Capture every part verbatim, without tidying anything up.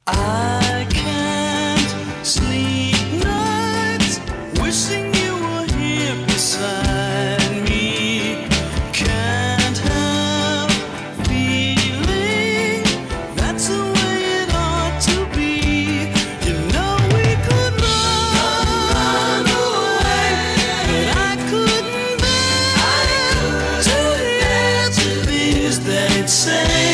I can't sleep nights wishing you were here beside me. Can't help feeling that's the way it ought to be. You know we could run away, but I couldn't bear to hear the things they'd say.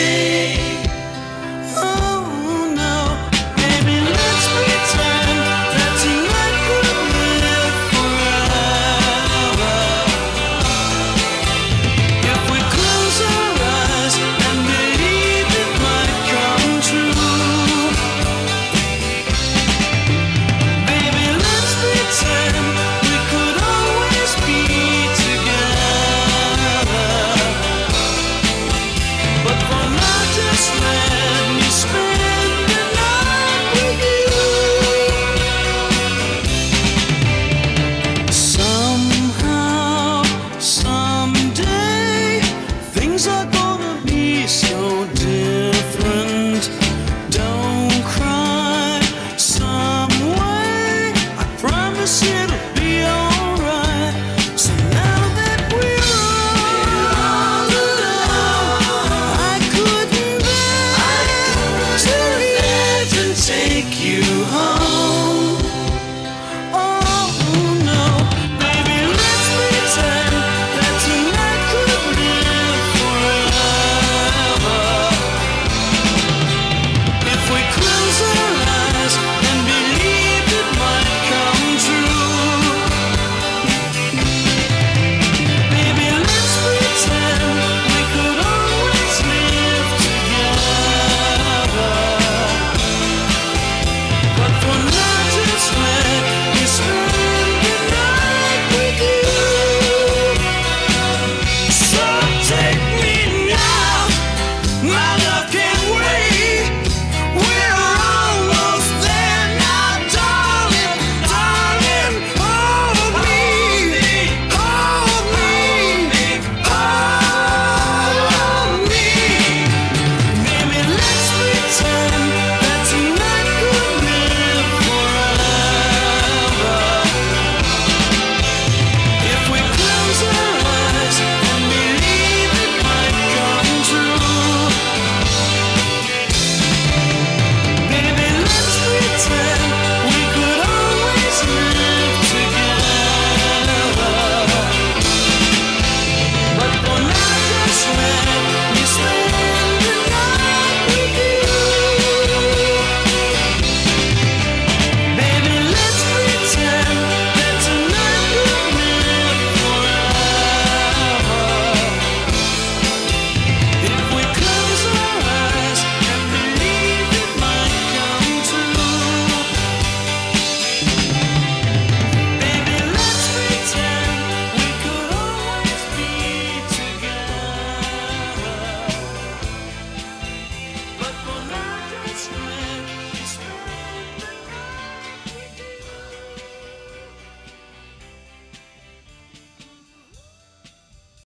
It'll be alright. So now that we're all alone, I couldn't bear to leave and take you home. Oh no, baby, let's pretend that tonight could live forever. If we close our eyes and believe it might come true. My love can't